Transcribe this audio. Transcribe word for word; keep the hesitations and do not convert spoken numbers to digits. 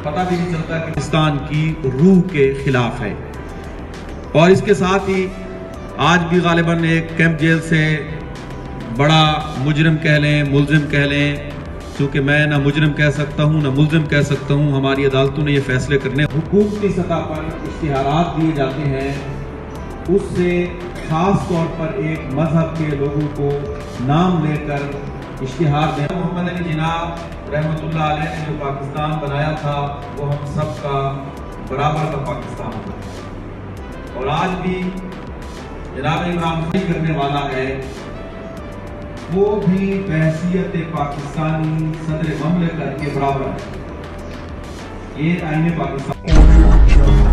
پتہ بھی نہیں چلتا کہ پاکستان کی روح کے خلاف ہے. اور اس کے ساتھ ہی آج بھی غالباً ایک کیمپ جیل سے بڑا مجرم کہہ لیں، ملزم کہہ لیں، چونکہ میں نہ مجرم کہہ سکتا ہوں نہ ملزم کہہ سکتا ہوں، ہماری عدالتوں نے یہ فیصلے کرنے. حکومتی سطح پر اشتہارات دیے جاتے ہیں، اس سے خاص طور پر ایک مذہب کے لوگوں کو نام لے کر اشتہار دیں. محمد علی جناح رحمۃ اللہ علیہ نے جو پاکستان بنایا تھا وہ ہم سب کا برابر کا پاکستان تھا، اور آج بھی جناب عمران خان کرنے والا ہے، وہ بھی بحیثیت پاکستانی صدر مملکت کے برابر ہے. یہ آئین پاکستان